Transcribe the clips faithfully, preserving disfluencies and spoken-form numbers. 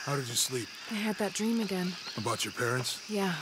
How did you sleep? I had that dream again. About your parents? Yeah.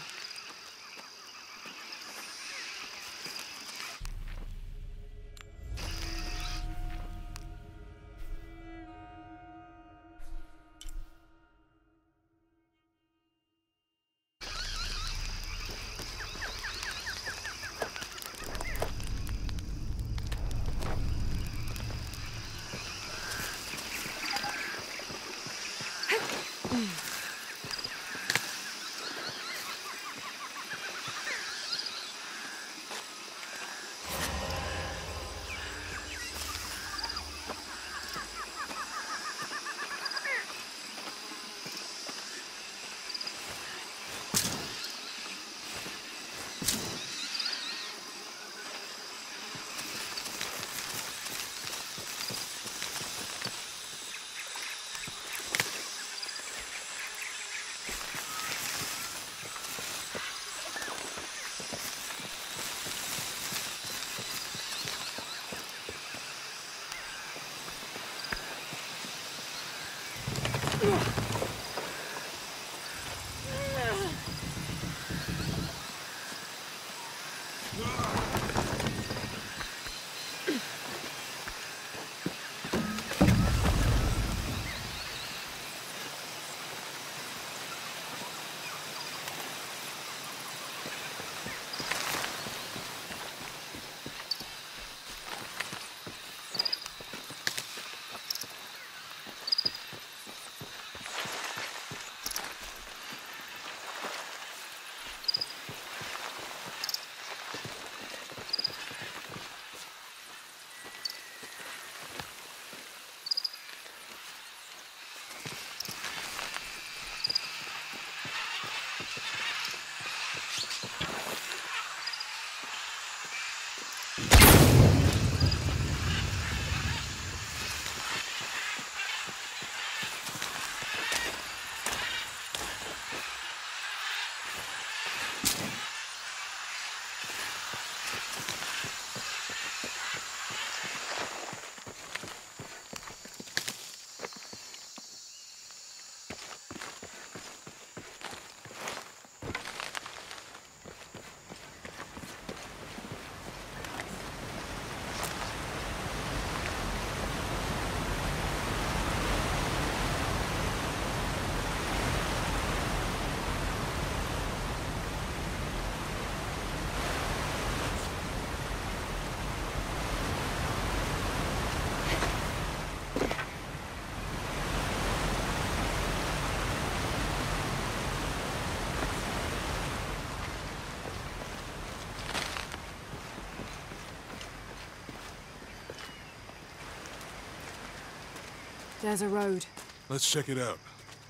There's a road. Let's check it out.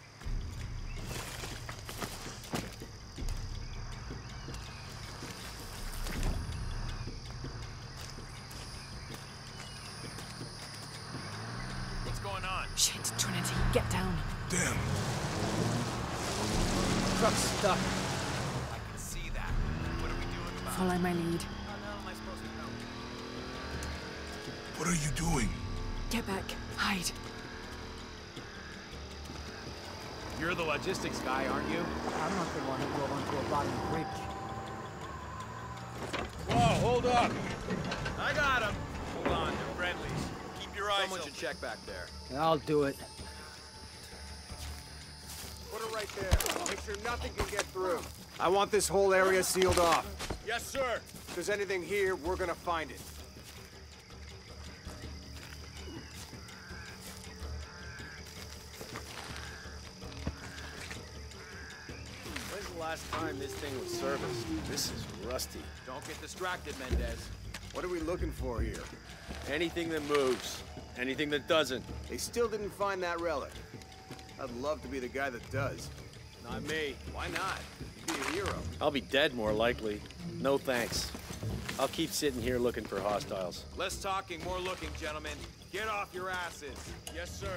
What's going on? Shit, Trinity, get down. Damn. Truck's stuck. I can see that. What are we doing about it? Follow my lead. How the hell am I supposed to know? What are you doing? Get back. Hide. You're the logistics guy, aren't you? I'm not the one who drove onto a bottom bridge. Whoa, hold up! I got him! Hold on, they're friendlies. Keep your eyes Someone open. Should check back there. I'll do it. Put it right there. Make sure nothing can get through. I want this whole area sealed off. Yes, sir! If there's anything here, we're gonna find it. When's the last time this thing was serviced? This is rusty. Don't get distracted, Mendez. What are we looking for here? Anything that moves. Anything that doesn't. They still didn't find that relic. I'd love to be the guy that does. Not me. Why not? You'd be a hero. I'll be dead, more likely. No thanks. I'll keep sitting here looking for hostiles. Less talking, more looking, gentlemen. Get off your asses. Yes, sir.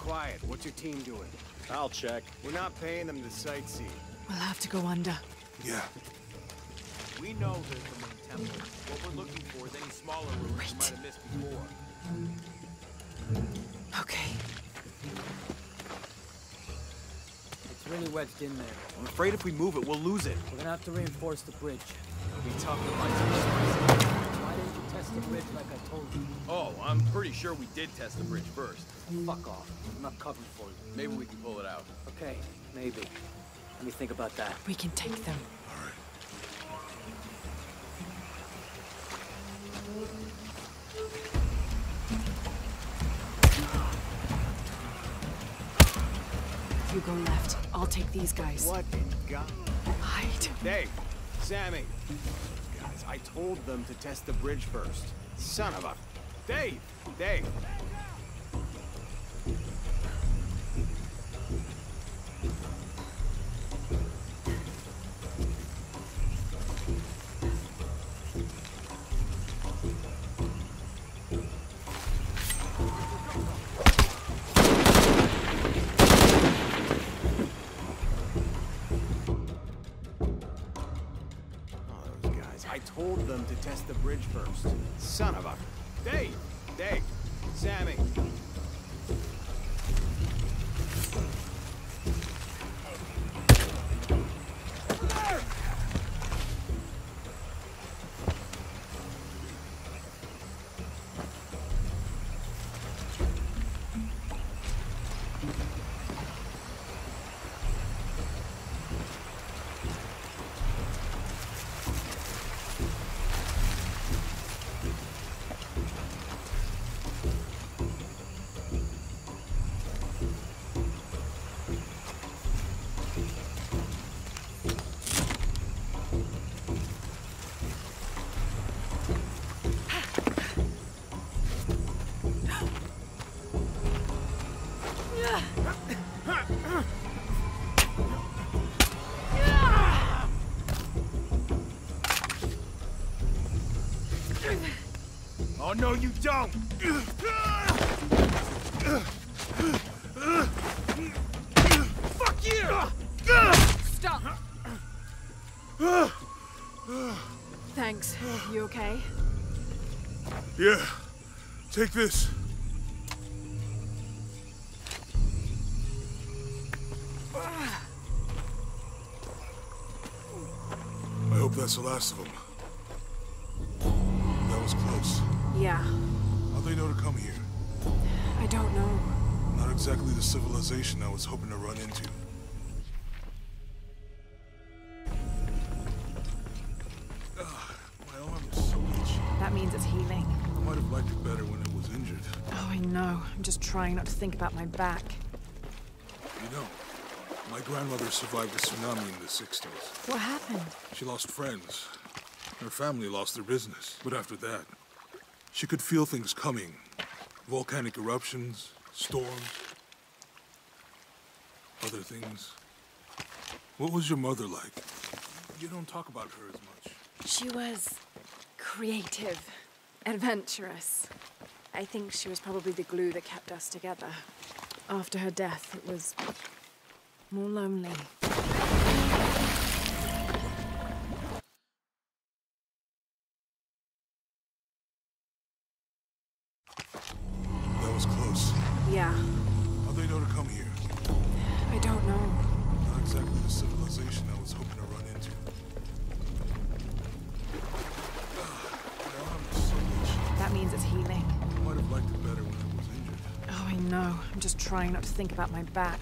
quiet. What's your team doing? I'll check. We're not paying them to sightsee. We'll have to go under. Yeah. We know there's the main temple. What we're looking for is any smaller rooms we Wait. might have missed before. Okay. It's really wedged in there. I'm afraid if we move it, we'll lose it. We're gonna have to reinforce the bridge. It'll be tough to find some space. Why didn't you test the bridge like I told you? Oh, I'm pretty sure we did test the bridge first. Fuck off. I'm not covering for you. Maybe we can pull it out. Okay, maybe. Let me think about that. We can take them. All right. You go left. I'll take these guys. What in God? Hide. Dave, Sammy. Guys, I told them to test the bridge first. Son of a... Dave! Dave! I told them to test the bridge first. Son of a... Dave! Dave! Sammy! Oh, no, you don't! Fuck you! Stop! Thanks. You okay? Yeah. Take this. I hope that's the last of them. That was close. Yeah. How'd they know to come here? I don't know. Not exactly the civilization I was hoping to run into. Ugh, my arm is so itchy. That means it's healing. I might have liked it better when it was injured. Oh, I know. I'm just trying not to think about my back. You know, my grandmother survived the tsunami in the sixties. What happened? She lost friends. Her family lost their business. But after that, she could feel things coming. Volcanic eruptions, storms, other things. What was your mother like? You don't talk about her as much. She was creative, adventurous. I think she was probably the glue that kept us together. After her death, it was more lonely. That was close. Yeah. How'd they know to come here? I don't know. Not exactly the civilization I was hoping to run into. Ugh, my arm is so itchy. That means it's healing. I might have liked it better when it was injured. Oh, I know. I'm just trying not to think about my back.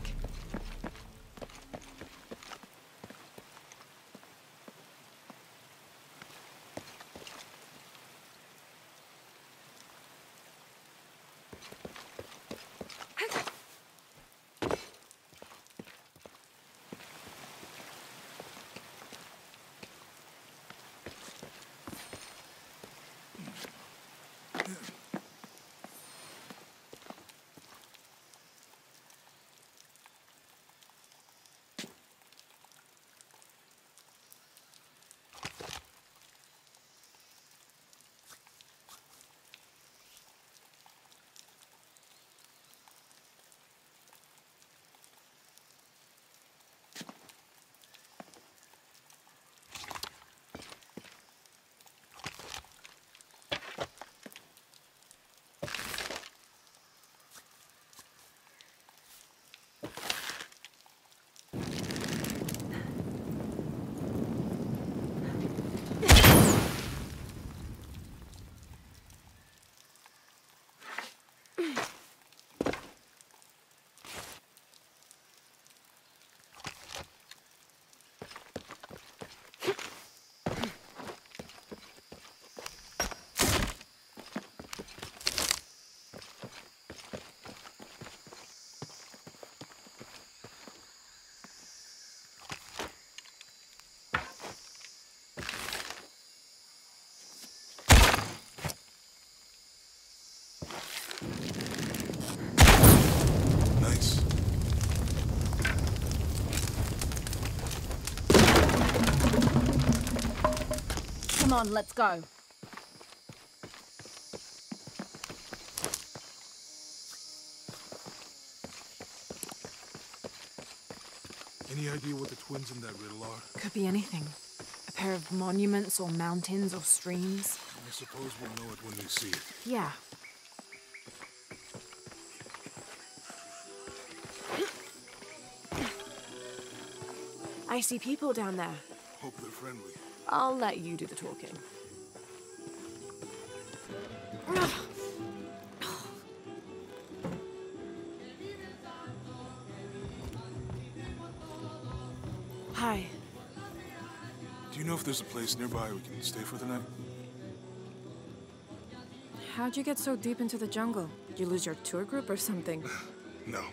Nice. Come on, let's go. Any idea what the twins in that riddle are? Could be anything. A pair of monuments or mountains or streams. I suppose we'll know it when we see it. Yeah. I see people down there. Hope they're friendly. I'll let you do the talking. Hi. Do you know if there's a place nearby we can stay for the night? How'd you get so deep into the jungle? Did you lose your tour group or something? No.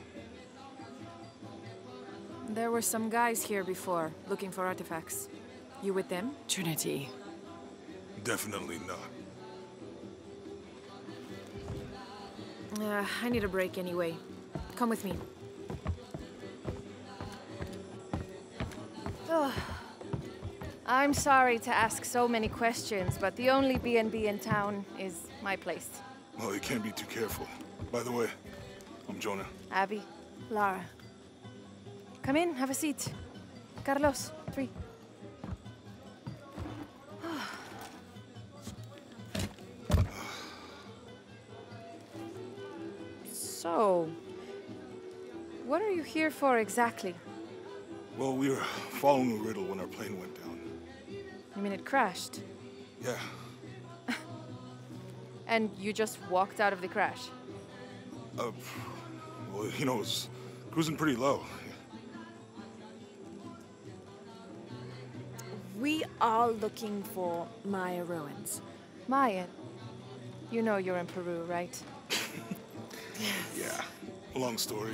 There were some guys here before, looking for artifacts. You with them? Trinity. Definitely not. Uh, I need a break anyway. Come with me. Ugh. I'm sorry to ask so many questions, but the only B and B in town is my place. Well, you can't be too careful. By the way, I'm Jonah. Abby, Lara. Come in, have a seat. Carlos, three. So, what are you here for exactly? Well, we were following a riddle when our plane went down. You mean it crashed? Yeah. And you just walked out of the crash? Uh, well, you know, it was cruising pretty low. We are looking for Maya ruins. Mayan. You know you're in Peru, right? Yeah. Long story.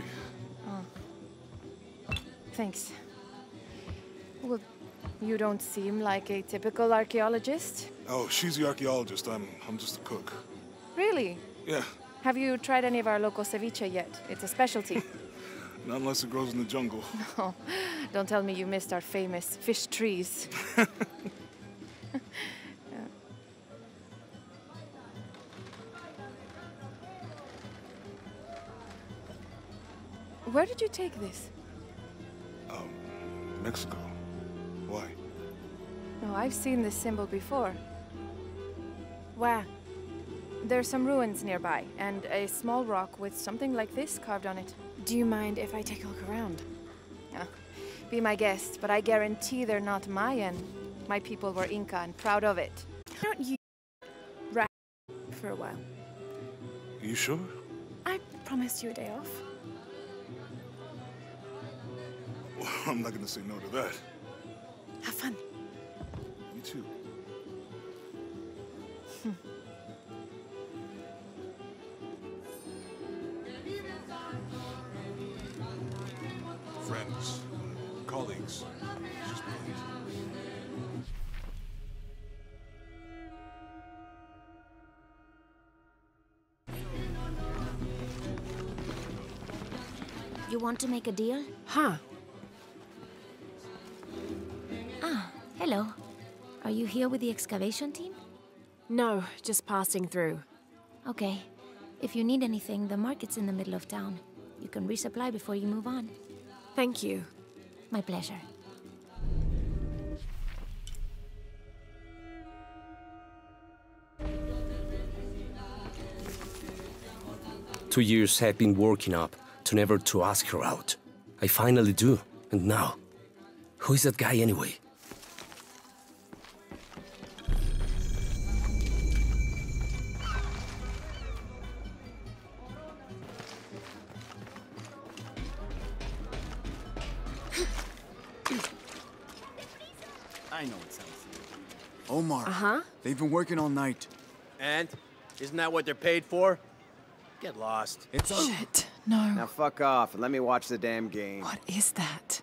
Thanks. Well, you don't seem like a typical archaeologist. Oh, she's the archaeologist. I'm, I'm just a cook. Really? Yeah. Have you tried any of our local ceviche yet? It's a specialty. Not unless it grows in the jungle. Oh, don't tell me you missed our famous fish trees. Yeah. Where did you take this? Um, Mexico. Why? Oh, I've seen this symbol before. Where? There's some ruins nearby, and a small rock with something like this carved on it. Do you mind if I take a look around? Yeah. Be my guest, but I guarantee they're not Mayan. My people were Inca and proud of it. Don't you rap for a while? Are you sure? I promised you a day off. Well, I'm not gonna say no to that. Have fun. You too. Friends, colleagues, she's brilliant. You want to make a deal? Huh. Ah, hello. Are you here with the excavation team? No, just passing through. Okay. If you need anything, the market's in the middle of town. You can resupply before you move on. Thank you. My pleasure. Two years have been working up to never to ask her out. I finally do, and now, who is that guy anyway? I know it sounds Omar. Uh-huh. They've been working all night. And? Isn't that what they're paid for? Get lost. It's a... Shit. No. Now fuck off and let me watch the damn game. What is that?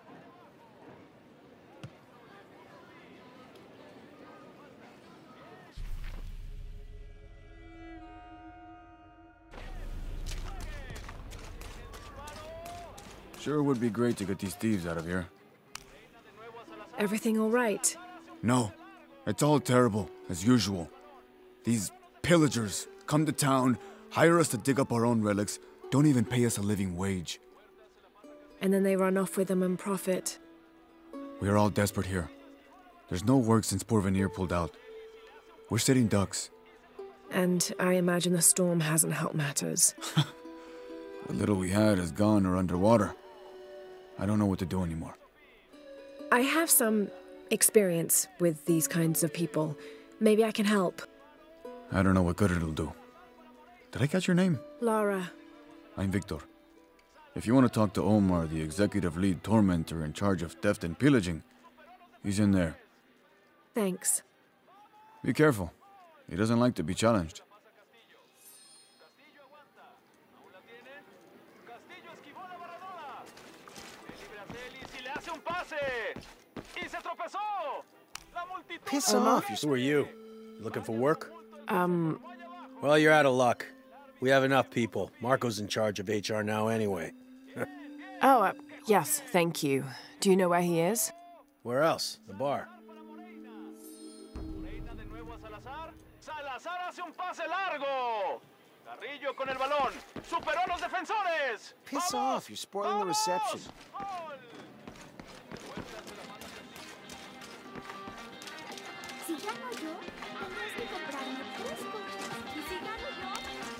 Sure would be great to get these thieves out of here. Everything all right? No. It's all terrible, as usual. These pillagers come to town, hire us to dig up our own relics, don't even pay us a living wage. And then they run off with them and profit. We are all desperate here. There's no work since Porvenir pulled out. We're sitting ducks. And I imagine the storm hasn't helped matters. The little we had is gone or underwater. I don't know what to do anymore. I have some experience with these kinds of people. Maybe I can help. I don't know what good it'll do. Did I catch your name? Lara. I'm Victor. If you want to talk to Omar, the executive lead tormentor in charge of theft and pillaging, he's in there. Thanks. Be careful. He doesn't like to be challenged. Piss off, you... Who are you? You looking for work? Um... Well, you're out of luck. We have enough people. Marco's in charge of H R now anyway. oh, uh, yes, thank you. Do you know where he is? Where else? The bar. Piss off, you're spoiling the reception. Si gano yo, tendrás que comprarme tres coches. Y si gano yo,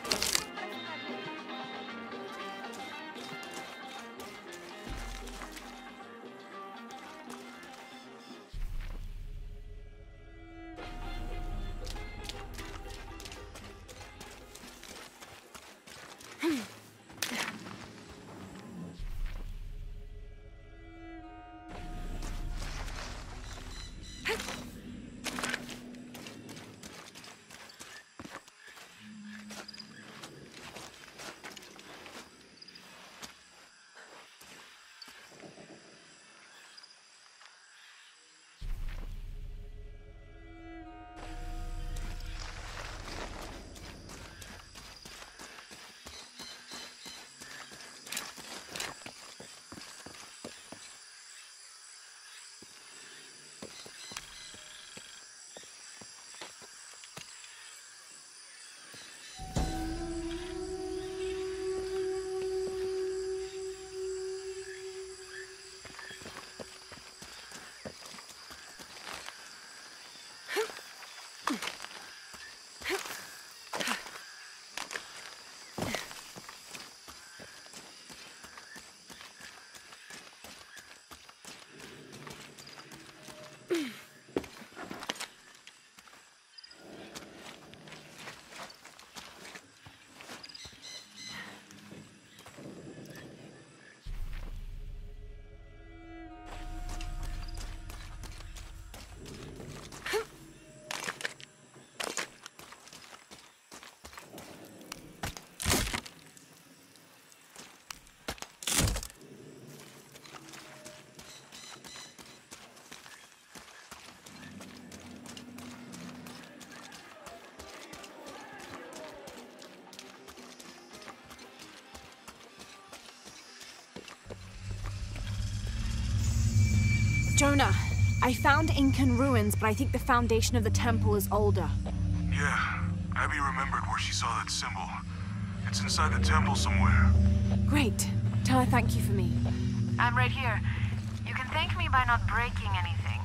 Jonah, I found Incan ruins, but I think the foundation of the temple is older. Yeah, Abby remembered where she saw that symbol. It's inside the temple somewhere. Great. Tell her thank you for me. I'm right here. You can thank me by not breaking anything.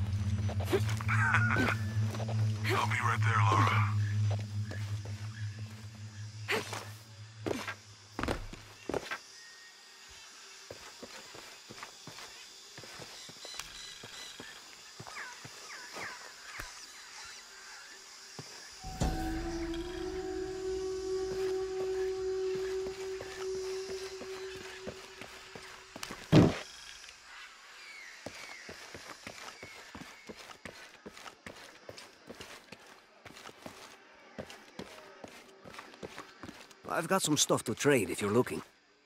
I'll be right there, Laura. I've got some stuff to trade if you're looking.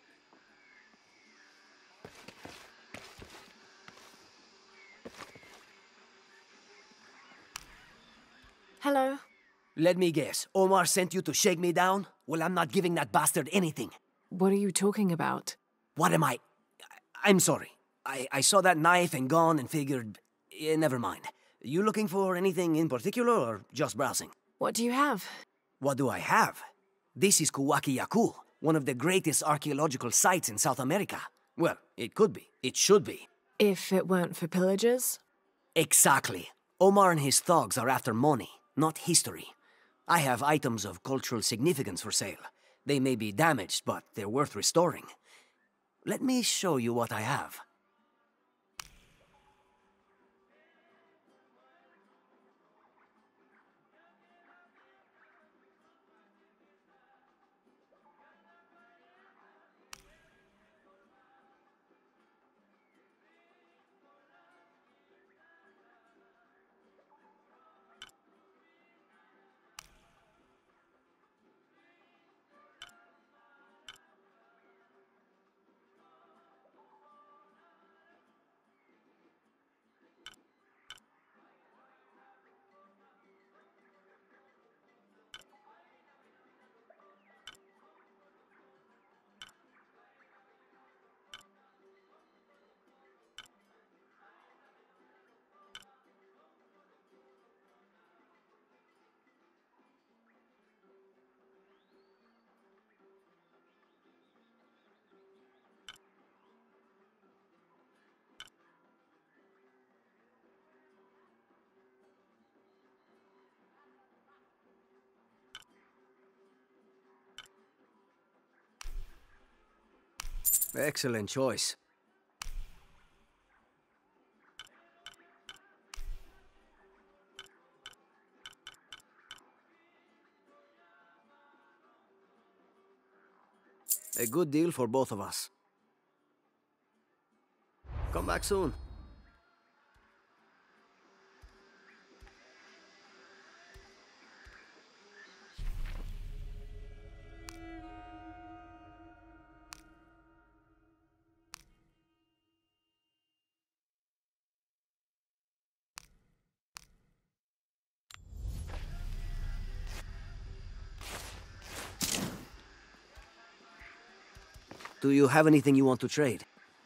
Hello? Let me guess. Omar sent you to shake me down? Well, I'm not giving that bastard anything. What are you talking about? What am I... I'm sorry. I, I saw that knife and gun and figured... Eh, never mind. You looking for anything in particular or just browsing? What do you have? What do I have? This is Kuwaki-Yaku, one of the greatest archaeological sites in South America. Well, it could be. It should be. If it weren't for pillagers? Exactly. Omar and his thugs are after money, not history. I have items of cultural significance for sale. They may be damaged, but they're worth restoring. Let me show you what I have. Excellent choice. A good deal for both of us. Come back soon. Do you have anything you want to trade?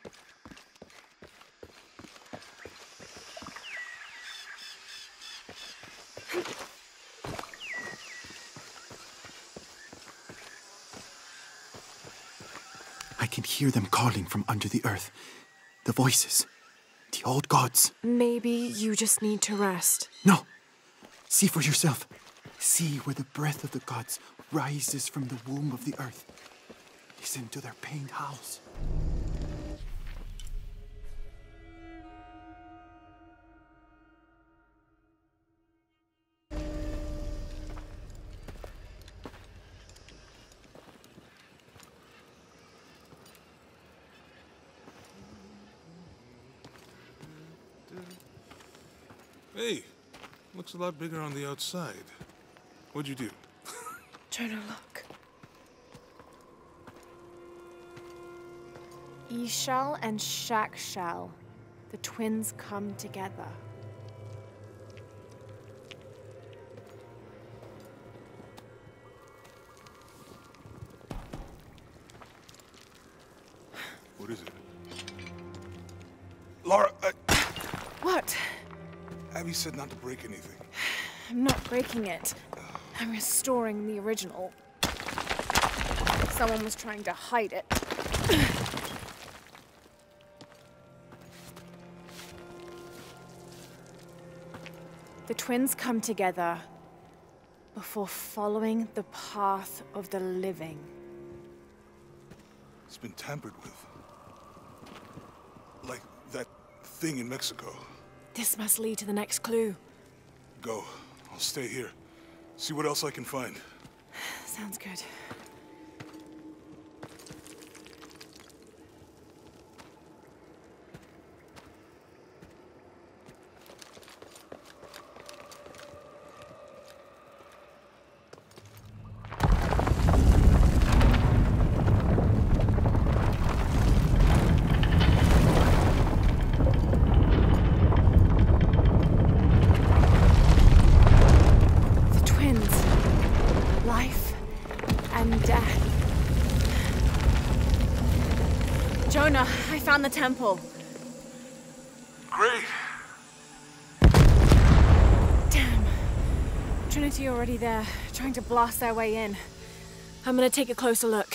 I can hear them calling from under the earth. The voices. The old gods. Maybe you just need to rest. No! See for yourself. See where the breath of the gods rises from the womb of the earth. Listen to their pained howls. Hey, looks a lot bigger on the outside. What'd you do? Turn and look. Ishal and Shakshal, the twins come together. What is it? Laura, I... What? Abby said not to break anything. I'm not breaking it. I'm restoring the original. Someone was trying to hide it. The twins come together before following the path of the living. It's been tampered with. Like that thing in Mexico. This must lead to the next clue. Go. I'll stay here. See what else I can find. Sounds good. Jonah, I found the temple. Great. Damn. Trinity already there, trying to blast their way in. I'm gonna take a closer look.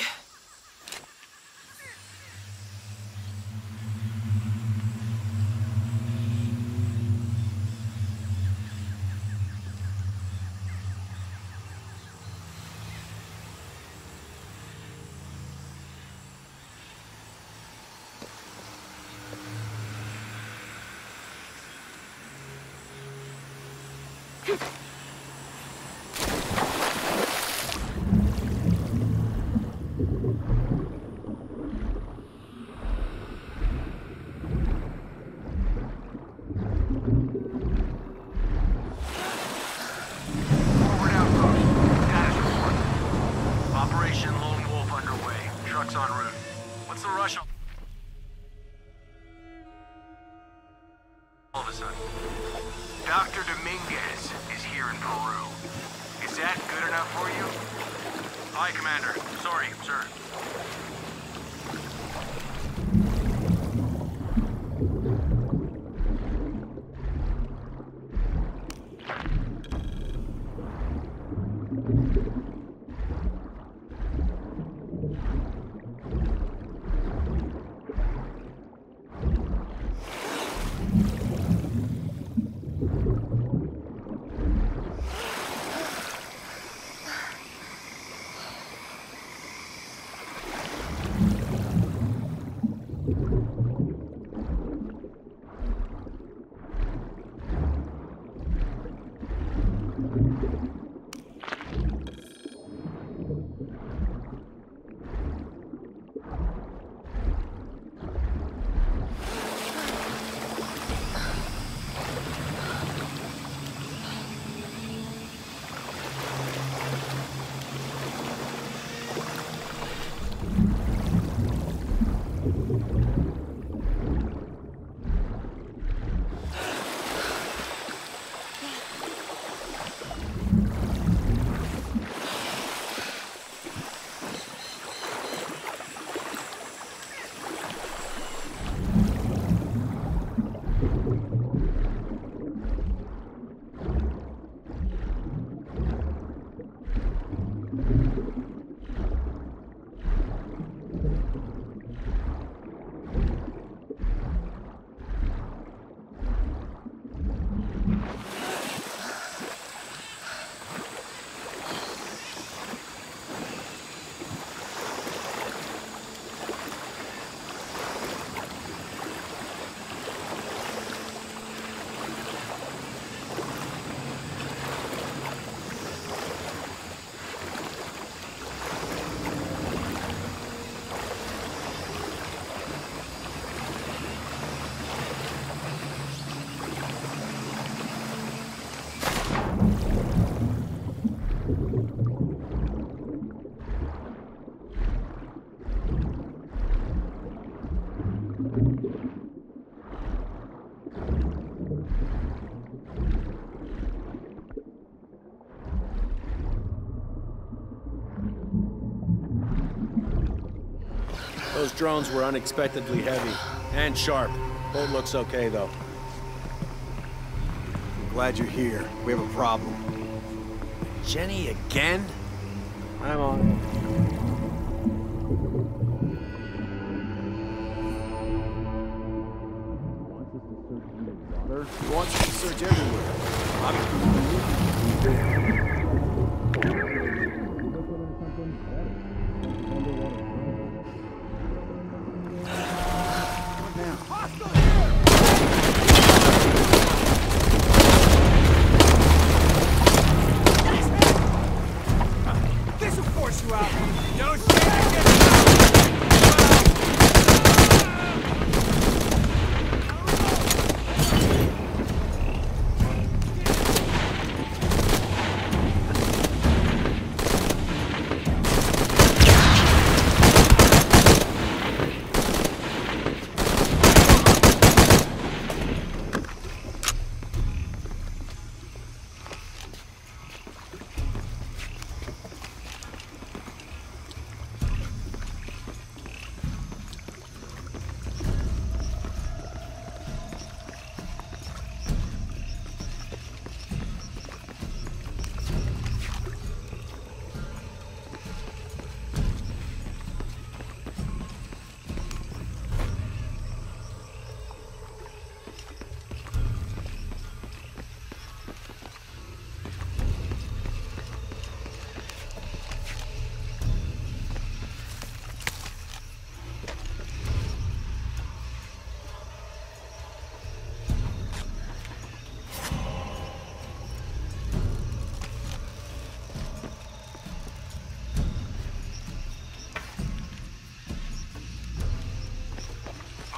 Those drones were unexpectedly heavy and sharp. Boat looks okay, though. I'm glad you're here. We have a problem. Jenny again? I'm on. He wants us to search everywhere. I'm... This will force you out. No shit.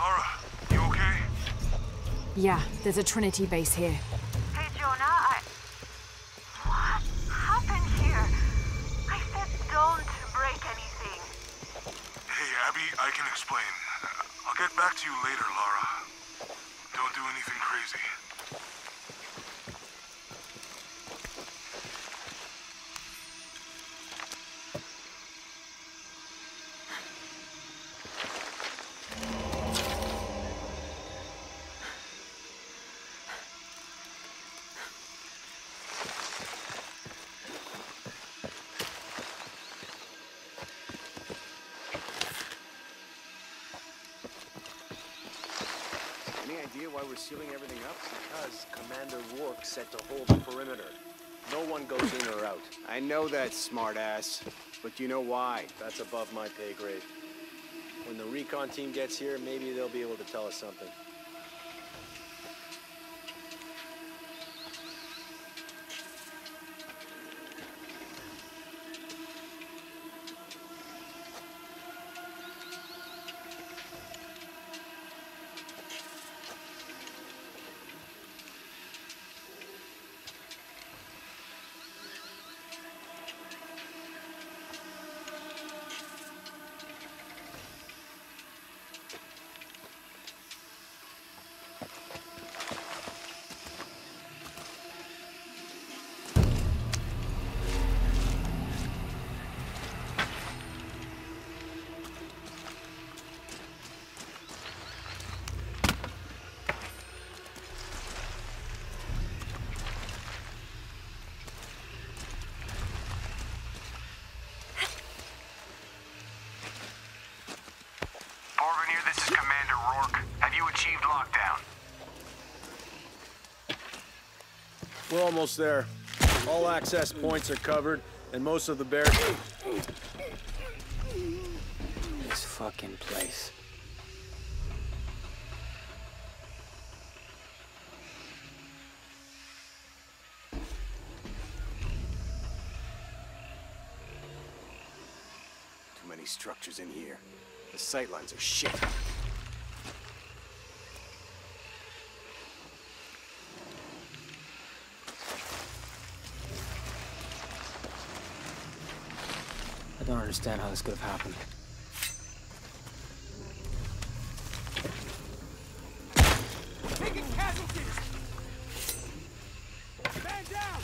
Lara, you okay? Yeah, there's a Trinity base here. Hey, Jonah, I... What happened here? I said don't break anything. Hey, Abby, I can explain. I'll get back to you later, Lara. Don't do anything crazy. Any idea why we're sealing everything up? Because Commander Rourke said to hold the perimeter. No one goes in or out. I know that, smartass. But do you know why? That's above my pay grade. When the recon team gets here, maybe they'll be able to tell us something. This is Commander Rourke. Have you achieved lockdown? We're almost there. All access points are covered, and most of the barricades... This fucking place. Too many structures in here. The sightlines are shit. I don't understand how this could have happened. Taking casualties! Man down!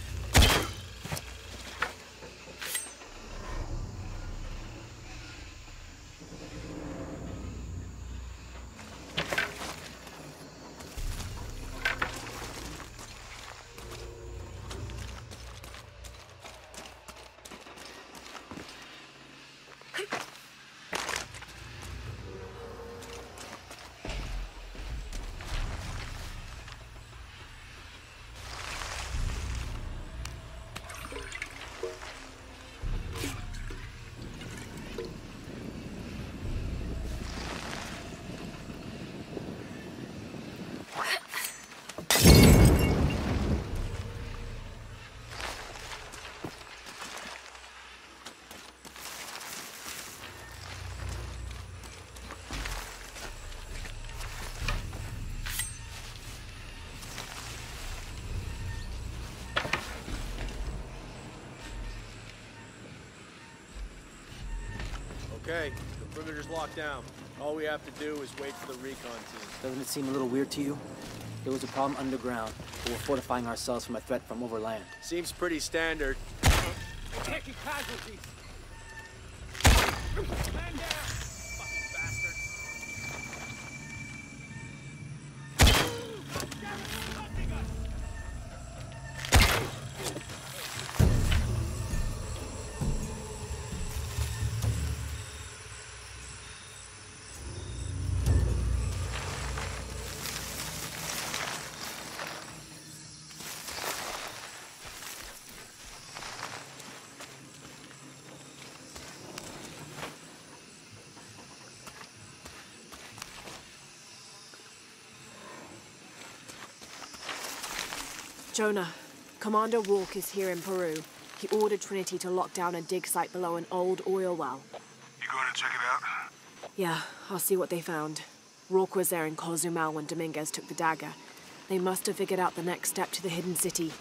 Okay, the perimeter's locked down. All we have to do is wait for the recon team. Doesn't it seem a little weird to you? There was a problem underground, but we're fortifying ourselves from a threat from overland. Seems pretty standard. Taking casualties! Man down! Fucking bastard! Hunting us! Jonah, Commander Rourke is here in Peru. He ordered Trinity to lock down a dig site below an old oil well. You going to check it out? Yeah, I'll see what they found. Rourke was there in Cozumel when Dominguez took the dagger. They must have figured out the next step to the hidden city.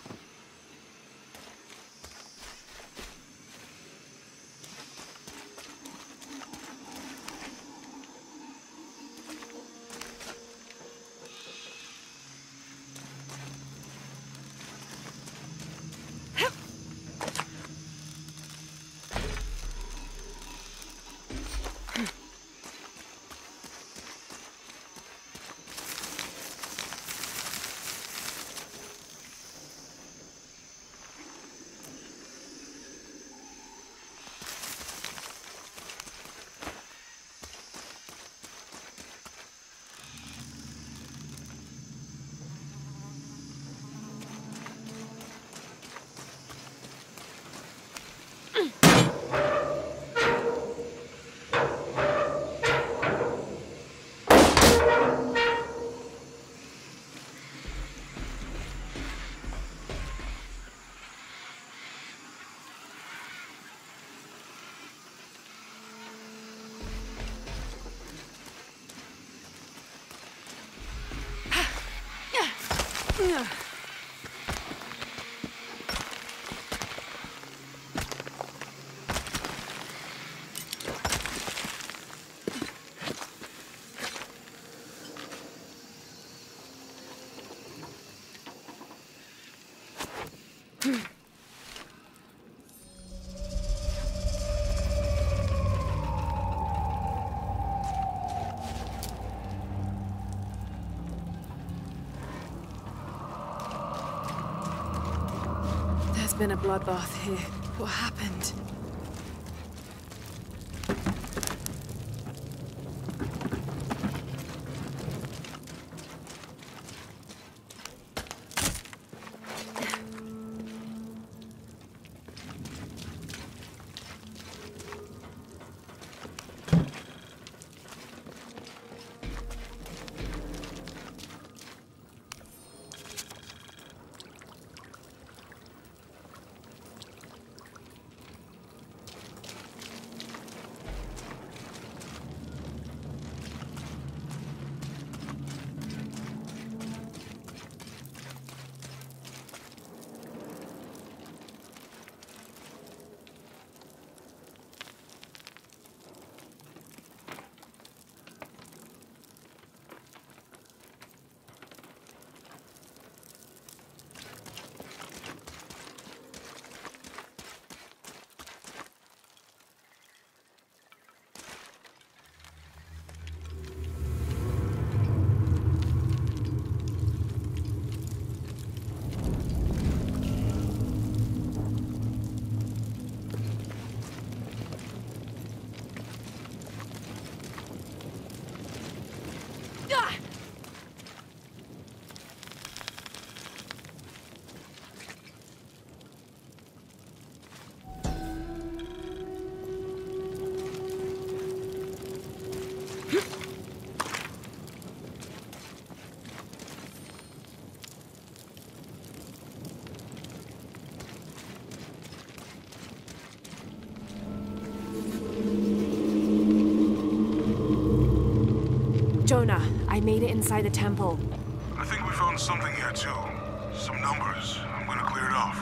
There's been a bloodbath here. What happened? Jonah, I made it inside the temple. I think we found something here too. Some numbers. I'm gonna clear it off.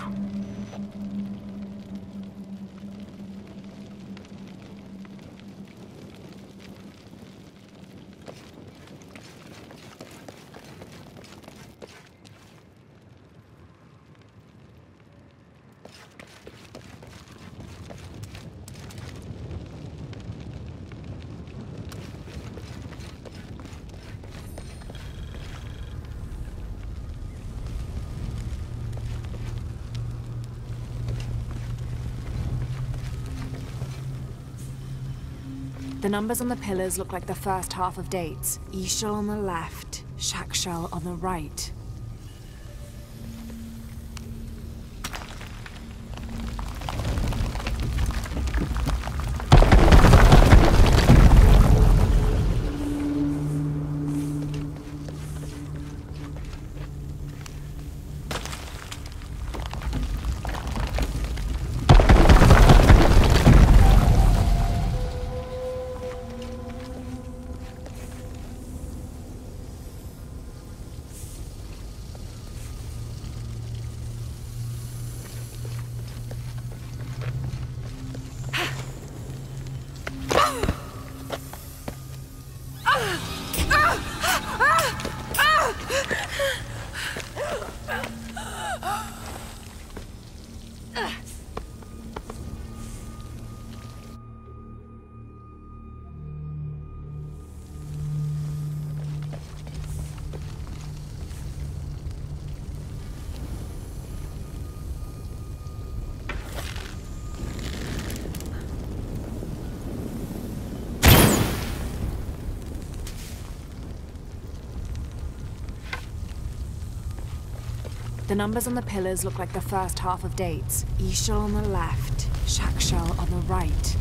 The numbers on the pillars look like the first half of dates. Ishal on the left, Shakshal on the right. The numbers on the pillars look like the first half of dates. Ishal on the left, Shakshal on the right.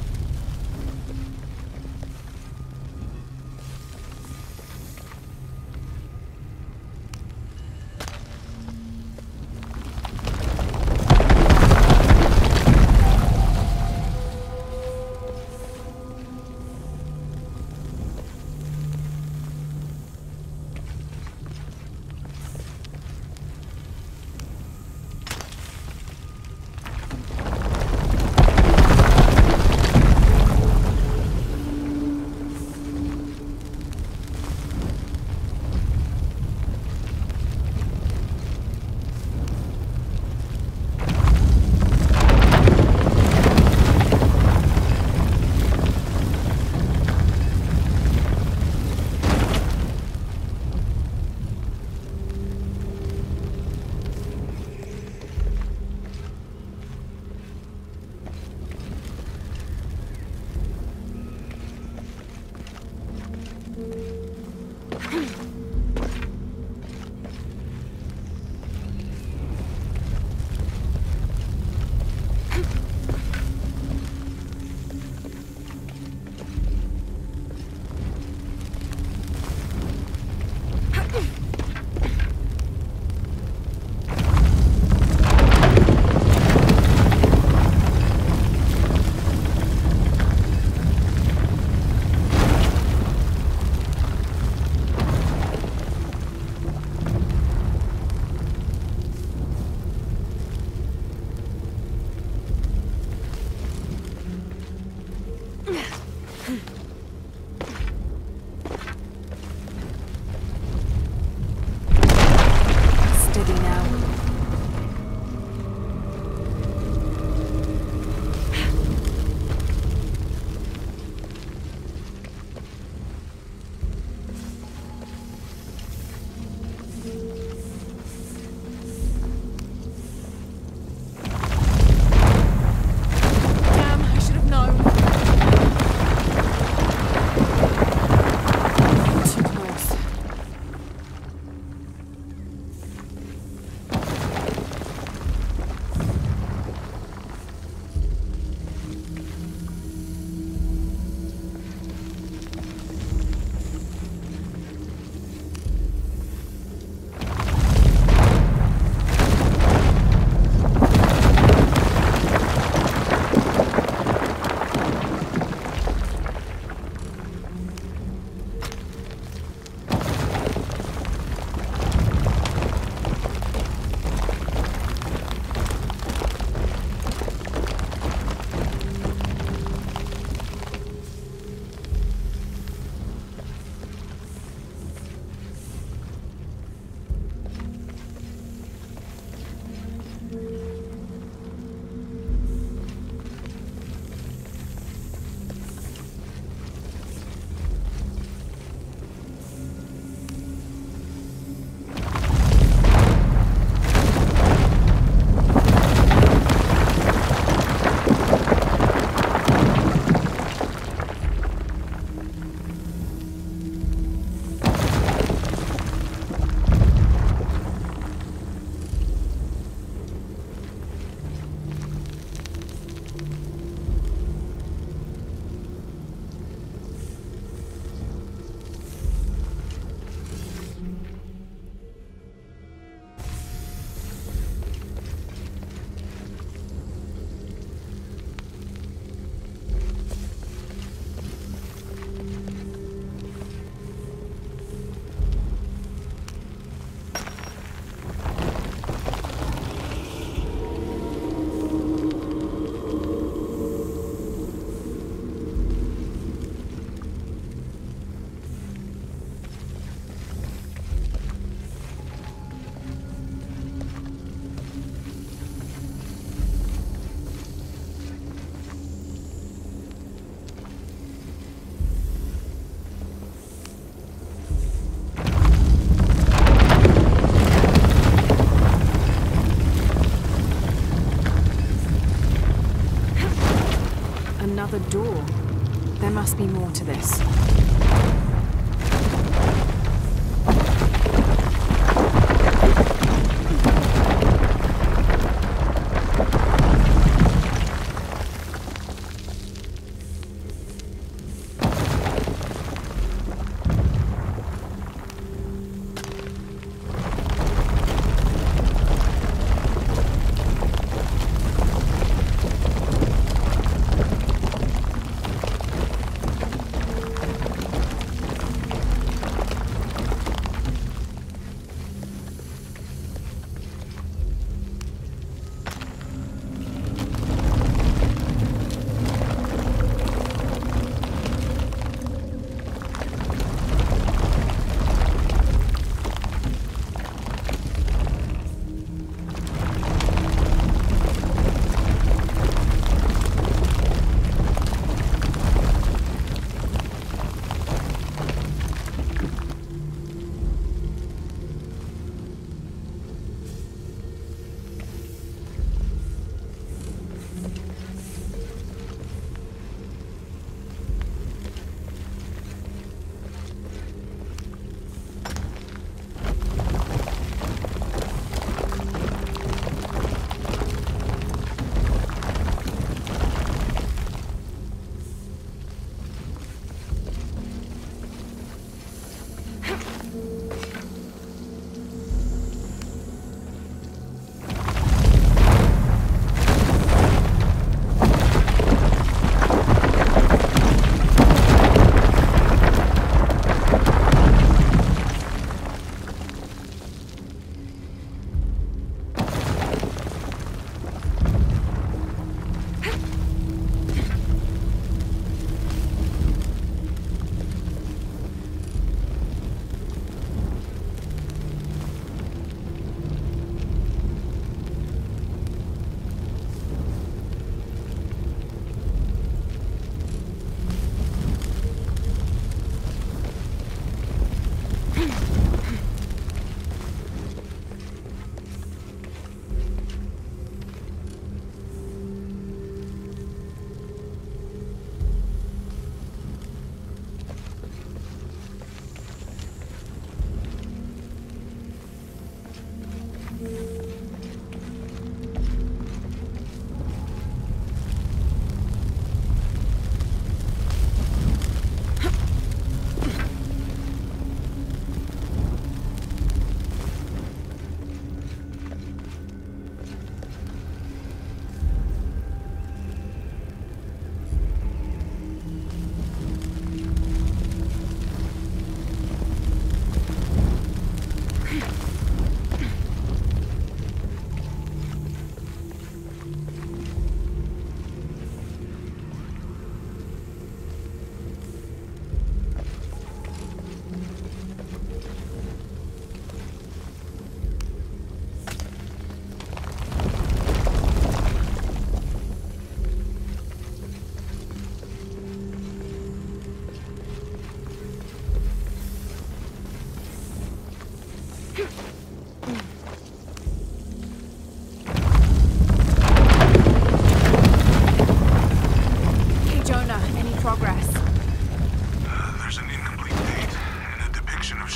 Another door. There must be more to this.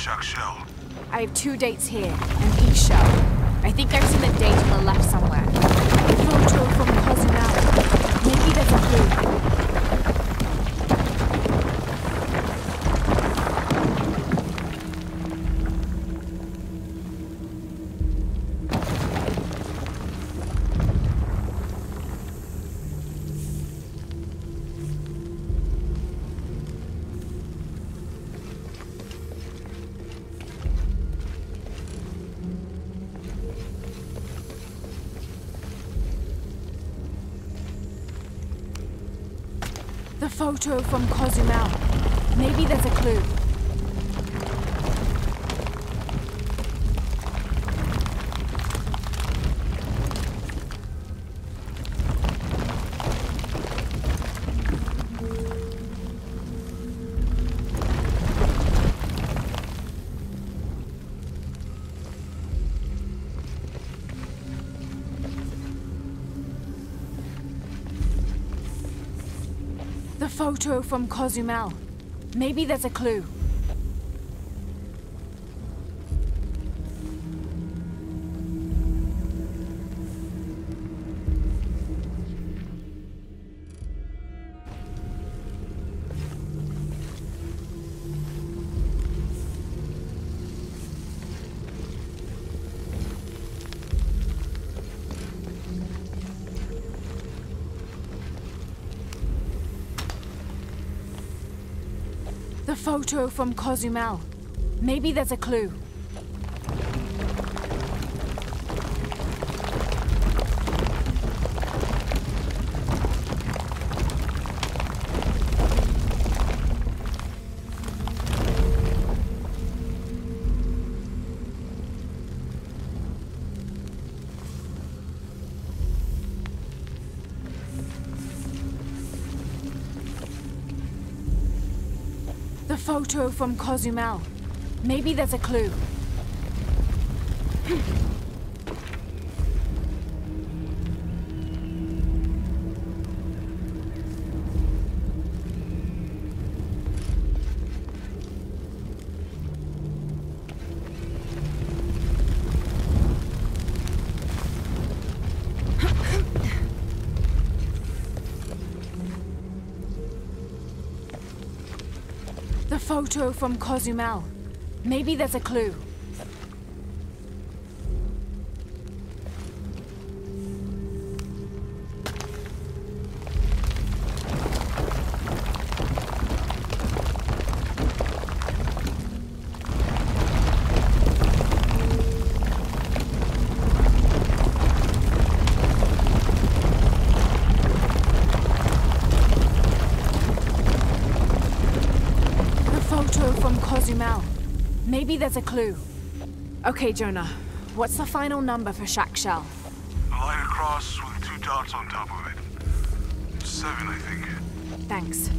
Chuck Shell? I have two dates here, and each shell. I think I've seen a date on the left somewhere. A photo from Cozumel. Maybe there's a clue. The photo from Cozumel. Maybe there's a clue. The photo from Cozumel. Maybe there's a clue. The photo from Cozumel. Maybe there's a clue. The photo from Cozumel. Maybe there's a clue. The photo from Cozumel. Maybe there's a clue. Photo from Cozumel. Maybe there's a clue. Okay, Jonah. What's the final number for Shack Shell? A line across with two dots on top of it. Seven, I think. Thanks.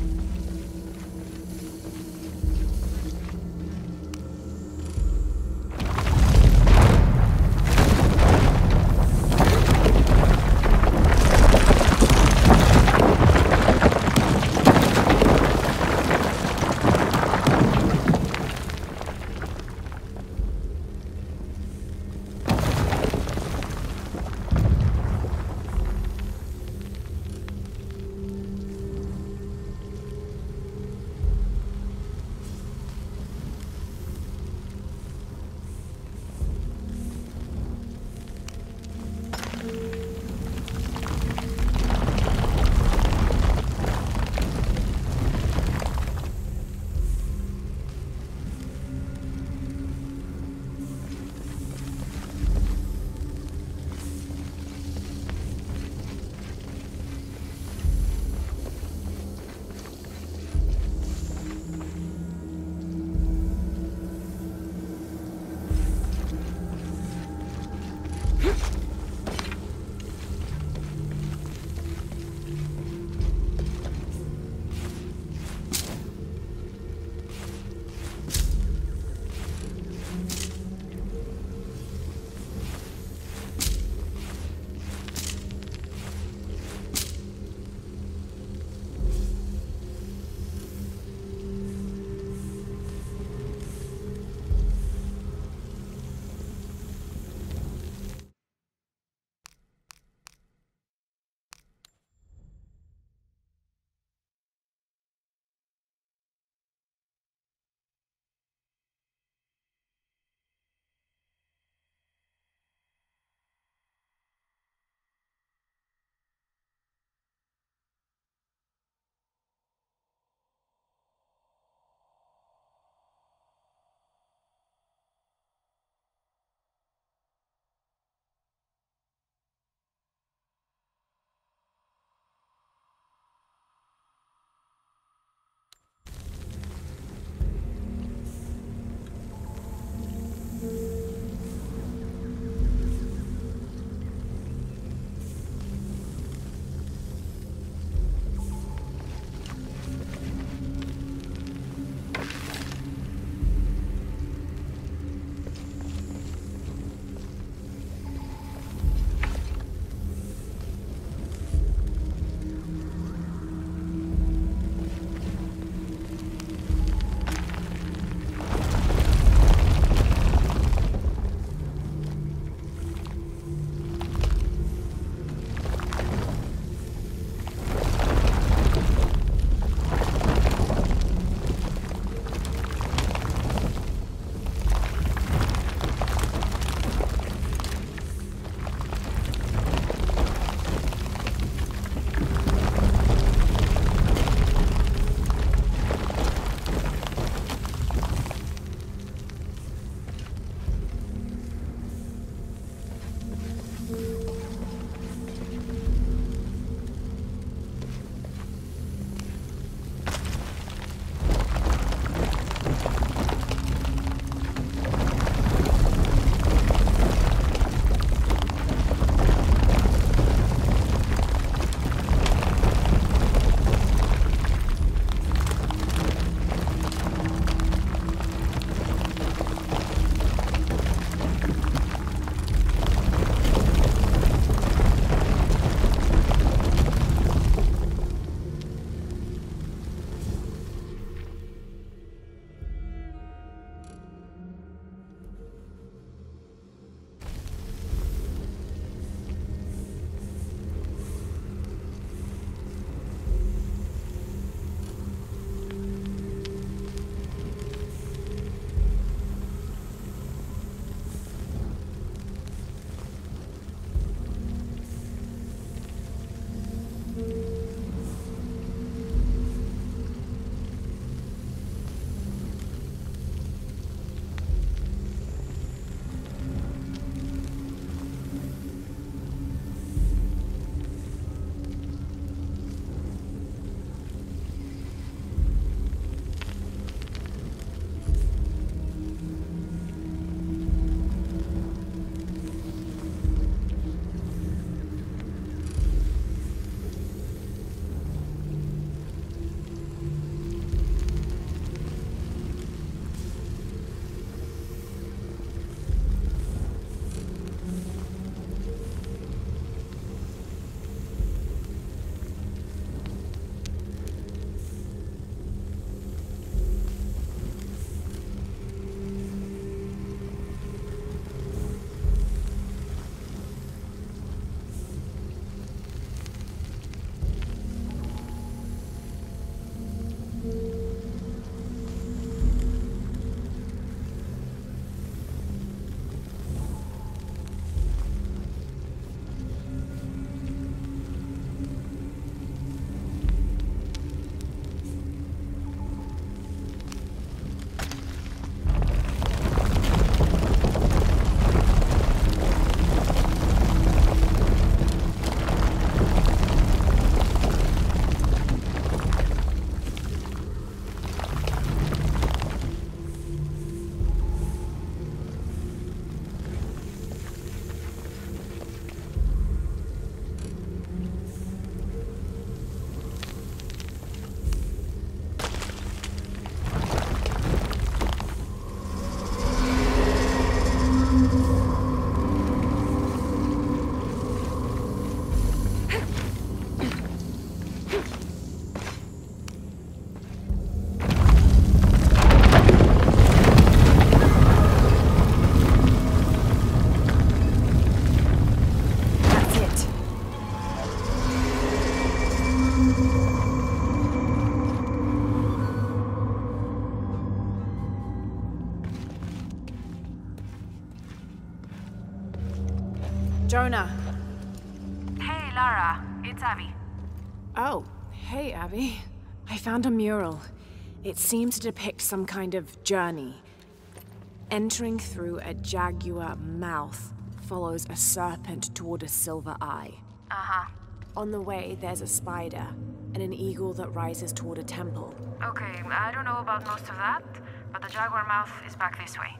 Jonah. Hey, Lara. It's Abby. Oh, hey, Abby. I found a mural. It seems to depict some kind of journey. Entering through a jaguar mouth follows a serpent toward a silver eye. Uh-huh. On the way, there's a spider and an eagle that rises toward a temple. Okay, I don't know about most of that, but the jaguar mouth is back this way.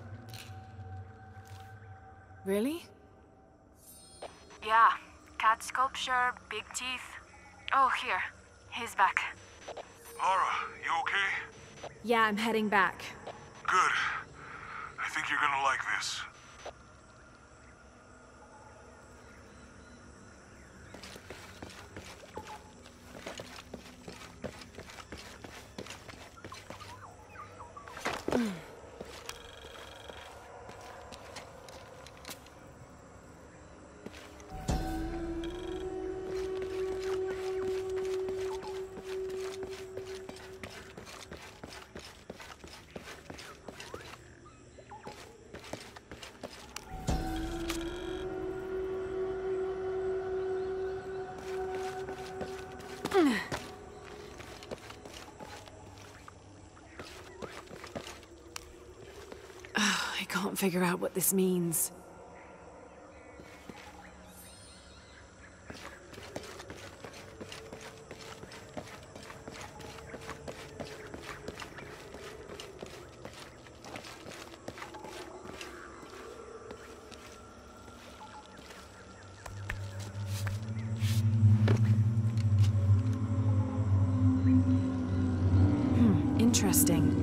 Really? Yeah. Cat sculpture, big teeth. Oh, here. He's back. Lara, you okay? Yeah, I'm heading back. Good. I think you're gonna like this. I can't figure out what this means. Hmm, interesting.